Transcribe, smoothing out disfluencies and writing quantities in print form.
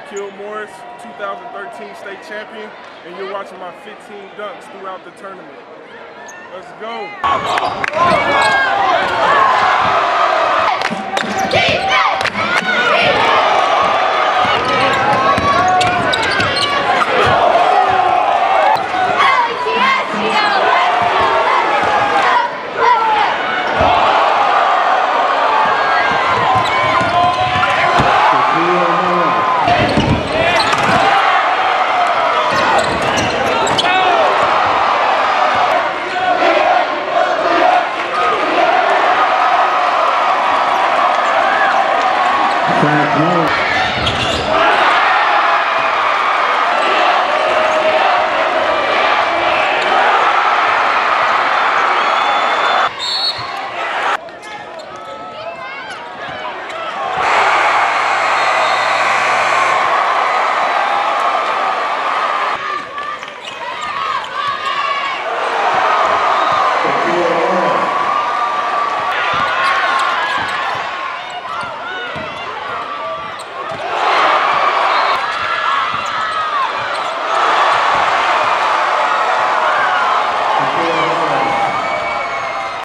Shaquille Morris, 2013 state champion, and you're watching my 15 dunks throughout the tournament. Let's go.